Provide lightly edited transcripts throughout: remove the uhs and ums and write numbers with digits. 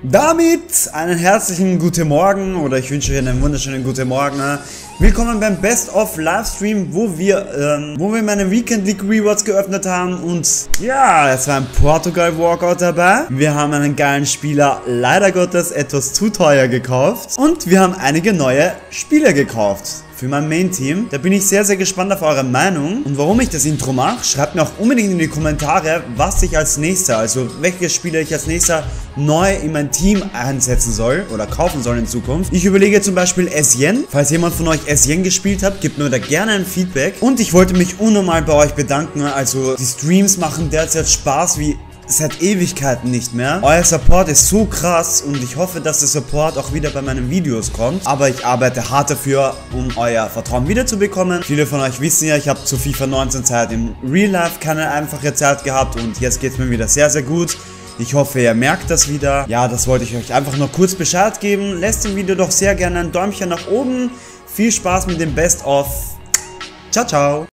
Damit einen herzlichen guten Morgen oder ich wünsche euch einen wunderschönen guten Morgen. Willkommen beim Best of Livestream, wo wir meine Weekend League Rewards geöffnet haben und ja, es war ein Portugal Walkout dabei. Wir haben einen geilen Spieler, leider Gottes etwas zu teuer gekauft und wir haben einige neue Spieler gekauft für mein Main-Team. Da bin ich sehr, sehr gespannt auf eure Meinung. Und warum ich das Intro mache, schreibt mir auch unbedingt in die Kommentare, was ich als nächster, also welche Spieler ich als nächster neu in mein Team einsetzen soll oder kaufen soll in Zukunft. Ich überlege zum Beispiel Essien. Falls jemand von euch Essien gespielt hat, gebt mir da gerne ein Feedback. Und ich wollte mich unnormal bei euch bedanken. Also die Streams machen derzeit Spaß wie seit Ewigkeiten nicht mehr. Euer Support ist so krass und ich hoffe, dass der Support auch wieder bei meinen Videos kommt. Aber ich arbeite hart dafür, um euer Vertrauen wiederzubekommen. Viele von euch wissen ja, ich habe zu FIFA 19 Zeit im Real Life keine einfache Zeit gehabt und jetzt geht es mir wieder sehr, sehr gut. Ich hoffe, ihr merkt das wieder. Ja, das wollte ich euch einfach nur kurz Bescheid geben. Lasst dem Video doch sehr gerne ein Däumchen nach oben. Viel Spaß mit dem Best of. Ciao, ciao.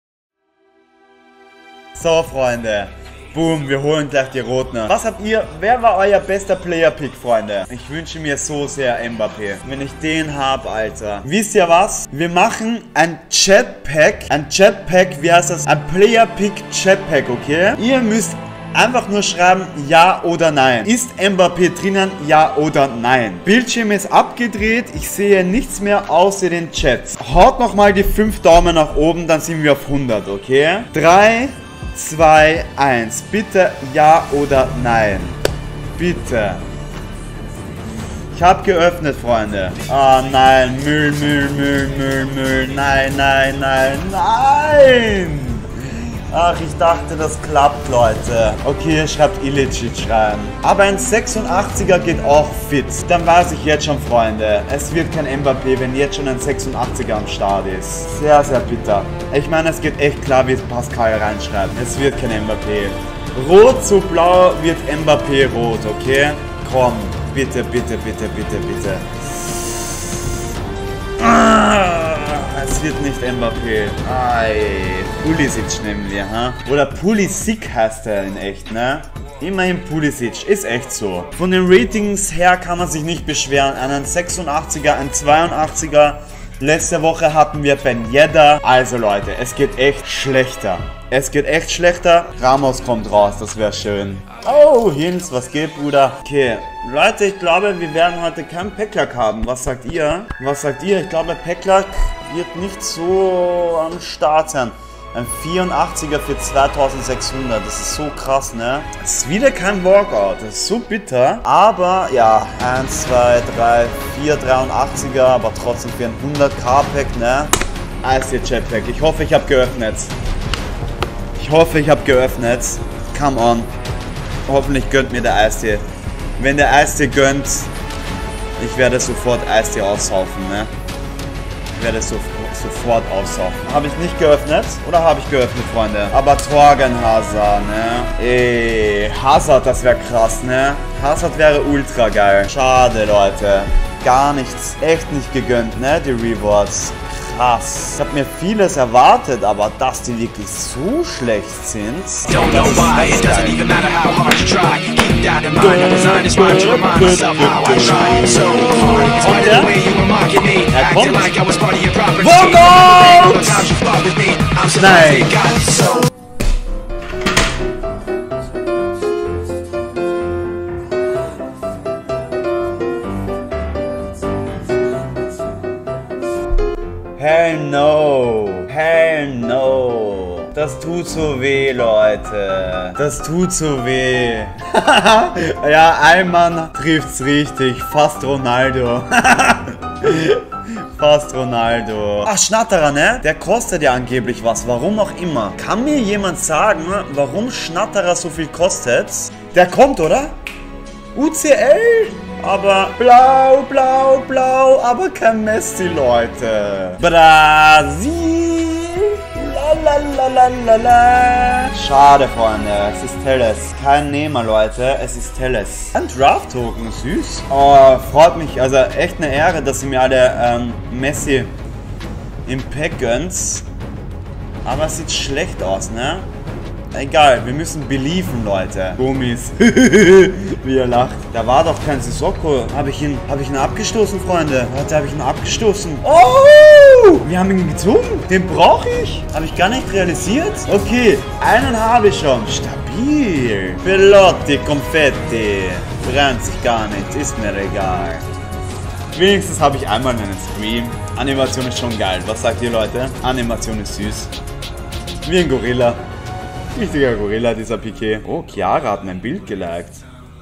So, Freunde. Boom, wir holen gleich die Roten. Was habt ihr? Wer war euer bester Player-Pick, Freunde? Ich wünsche mir so sehr Mbappé. Wenn ich den habe, Alter. Wisst ihr was? Wir machen ein Chatpack. Ein Chatpack, wie heißt das? Ein Player-Pick Chatpack, okay? Ihr müsst einfach nur schreiben, ja oder nein. Ist Mbappé drinnen, ja oder nein? Bildschirm ist abgedreht. Ich sehe nichts mehr außer den Chats. Haut nochmal die 5 Daumen nach oben, dann sind wir auf 100, okay? 3, 2, 1. Bitte ja oder nein. Bitte. Ich habe geöffnet, Freunde. Ah, nein. Müll. Nein, nein, nein, nein. Ach, ich dachte, das klappt, Leute. Okay, schreibt Ilicic rein. Aber ein 86er geht auch fit. Dann weiß ich jetzt schon, Freunde, es wird kein Mbappé, wenn jetzt schon ein 86er am Start ist. Sehr, sehr bitter. Ich meine, es geht echt klar, wie Pascal reinschreibt. Es wird kein Mbappé. Rot zu blau wird Mbappé rot, okay? Komm, bitte, bitte, bitte, bitte, bitte. Es wird nicht Mbappé. Pulisic nehmen wir, ha? Oder Pulisic heißt er in echt, ne? Immerhin Pulisic, ist echt so. Von den Ratings her kann man sich nicht beschweren. Einen 86er, ein 82er. Letzte Woche hatten wir Ben Yedder. Also Leute, es geht echt schlechter. Es geht echt schlechter. Ramos kommt raus, das wäre schön. Oh, Hinz, was geht, Bruder? Okay, Leute, ich glaube, wir werden heute keinen Packlack haben. Was sagt ihr? Was sagt ihr? Ich glaube, Packlack wird nicht so am Start sein. Ein 84er für 2600, das ist so krass, ne? Es ist wieder kein Walkout, das ist so bitter. Aber ja, 1, 2, 3, 4 83er, aber trotzdem für ein 100k-Pack, ne? Eistee Jetpack, ich hoffe, ich habe geöffnet. Ich hoffe, ich habe geöffnet. Come on. Hoffentlich gönnt mir der Eistee. Wenn der Eistee gönnt, ich werde sofort Eistee aussaufen, ne? Ich werde sofort aussaufen. Habe ich nicht geöffnet? Oder habe ich geöffnet, Freunde? Aber Torgan Hazard, ne? Ey, Hazard, das wäre krass, ne? Hazard wäre ultra geil. Schade, Leute. Gar nichts. Echt nicht gegönnt, ne? Die Rewards. Krass. Ich habe mir vieles erwartet, aber dass die wirklich so schlecht sind. Er kommt. Walkout! Nein. Hell no. Hell no. Das tut so weh, Leute. Das tut so weh. Ja, ein Mann trifft's richtig. Fast Ronaldo. Fast Ronaldo. Ach, Schnatterer, ne? Der kostet ja angeblich was. Warum auch immer. Kann mir jemand sagen, warum Schnatterer so viel kostet? Der kommt, oder? UCL? Aber blau, blau, blau, aber kein Messi, Leute. Brasil. Lalalala. Schade, Freunde. Es ist Telles. Kein Nehmer, Leute. Es ist Telles. Ein Draft-Token. Süß. Oh, freut mich. Also echt eine Ehre, dass ihr mir alle Messi im Pack gönnt. Aber es sieht schlecht aus, ne? Egal, wir müssen believen, Leute. Gummis. Wie er lacht. Da war doch kein Sissoko. Habe ich ihn abgestoßen, Freunde? Warte, habe ich ihn abgestoßen? Oh! Wir haben ihn gezogen. Den brauche ich. Habe ich gar nicht realisiert. Okay, einen habe ich schon. Stabil. Pelotti, Konfetti. Brennt sich gar nicht. Ist mir egal. Wenigstens habe ich einmal einen Stream. Animation ist schon geil. Was sagt ihr, Leute? Animation ist süß. Wie ein Gorilla. Richtiger Gorilla, dieser Piquet. Oh, Chiara hat mein Bild geliked.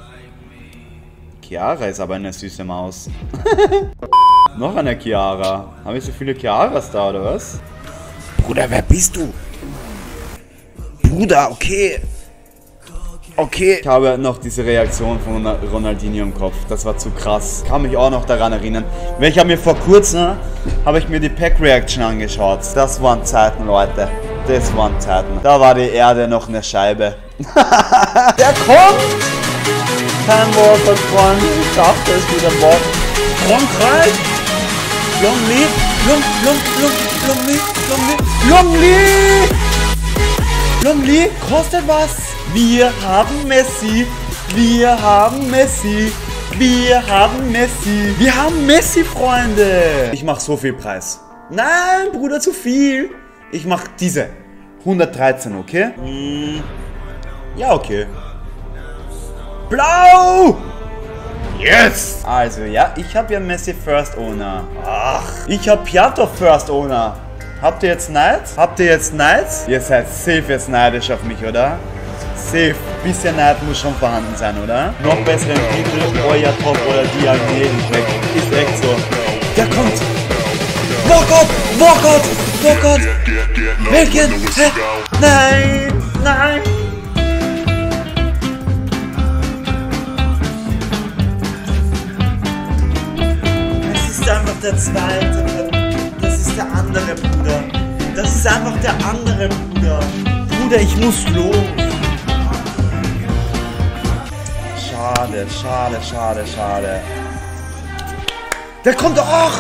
Chiara ist aber eine süße Maus. Noch eine Chiara. Haben wir so viele Chiaras da, oder was? Bruder, wer bist du? Bruder, okay. Okay. Ich habe noch diese Reaktion von Ronaldinho im Kopf. Das war zu krass. Kann mich auch noch daran erinnern. Ich habe mir vor kurzem, habe ich mir die Pack-Reaction angeschaut. Das waren Zeiten, Leute. Das waren Zeiten. Da war die Erde noch eine Scheibe. Der kommt! Kein Wort von Freund. Ich dachte, es wieder Wort. Frankreich! Longley! Kostet was! Wir haben Messi! Wir haben Messi! Wir haben Messi! Wir haben Messi, Freunde! Ich mach so viel Preis. Nein, Bruder, zu viel! Ich mach diese. 113, okay? Ja, okay. Blau! Yes! Also, ja, ich habe ja Messi First Owner. Ach, ich habe Piatto First Owner. Habt ihr jetzt Neid? Habt ihr jetzt Neid? Ihr seid safe jetzt neidisch auf mich, oder? Safe. Bisschen Neid muss schon vorhanden sein, oder? Noch besseren Titel, euer Top oder die an jeden weg. Ist echt so. Der kommt! Walkout! Walkout! Walkout! Belgien! Hä? Nein! Nein! Das ist einfach der zweite. Das ist der andere, Bruder. Das ist einfach der andere, Bruder. Bruder, ich muss los. Schade, schade, schade, schade. Der kommt auch!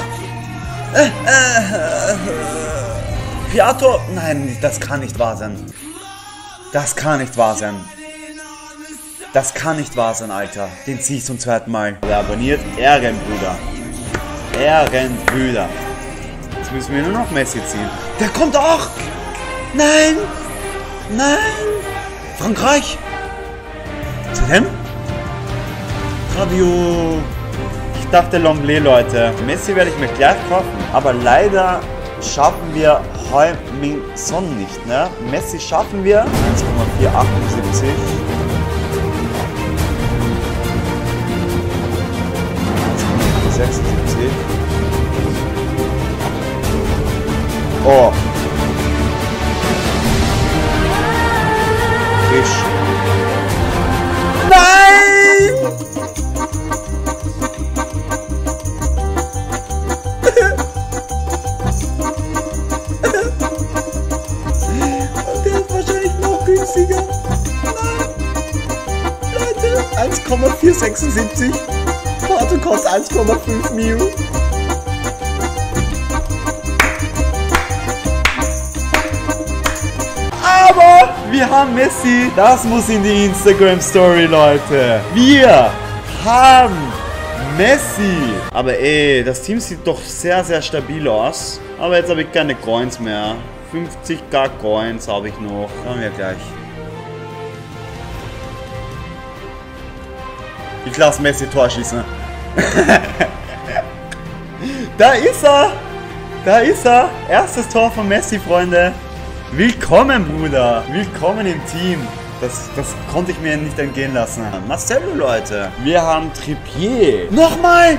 Piatto! Nein, das kann nicht wahr sein. Das kann nicht wahr sein. Das kann nicht wahr sein, Alter. Den zieh ich zum zweiten Mal. Wer abonniert? Ehrenbrüder. Ehrenbrüder. Jetzt müssen wir nur noch Messi ziehen. Der kommt auch! Nein! Nein! Frankreich! Zu dem? Radio. Ich dachte Longley, Leute. Messi werde ich mir gleich kaufen. Aber leider schaffen wir Heung-Min Son nicht, ne? Messi schaffen wir. 1,478. 1,476. Oh. Fisch. Nein! Und der ist wahrscheinlich noch günstiger. Leute, 1,476. Porto kostet 1,5 Mio. Aber wir haben Messi. Das muss in die Instagram-Story, Leute. Wir haben Messi. Aber ey, das Team sieht doch sehr, sehr stabil aus. Aber jetzt habe ich keine Coins mehr. 50k Coins habe ich noch. Schauen wir gleich. Ich lasse Messi Tor schießen. Da ist er. Da ist er. Erstes Tor von Messi, Freunde. Willkommen, Bruder. Willkommen im Team. Das konnte ich mir nicht entgehen lassen. Marcelo, Leute. Wir haben Trippier. Nochmal.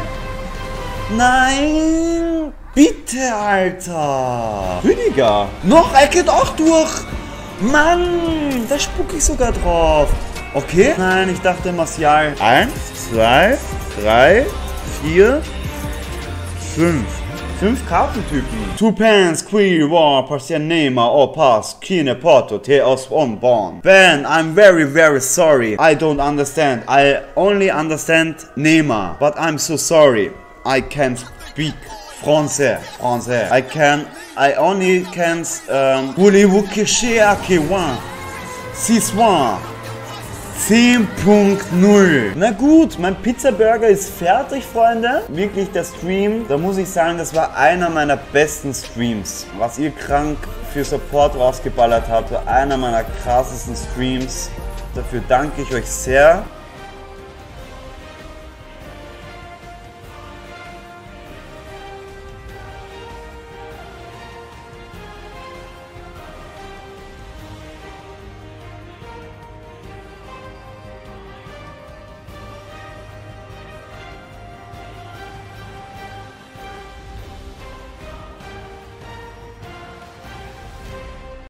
Nein. Bitte, Alter. Rüdiger. Noch, er geht auch durch. Mann, da spucke ich sogar drauf. Okay. Nein, ich dachte Martial. 1, 2, 3, 4, 5. 5 Kartentypen. Two pants, queer, war, Partial Neymar, or pass, Kine Porto, Teos on Born. Ben, I'm very, very sorry. I don't understand. I only understand Neymar. But I'm so sorry. I can't speak Français. I only can voulez-vous cacher à Kewan? Siswan 10.0. Na gut, mein Pizza-Burger ist fertig, Freunde. Wirklich, der Stream, da muss ich sagen, das war einer meiner besten Streams. Was ihr krank für Support rausgeballert habt, war einer meiner krassesten Streams. Dafür danke ich euch sehr.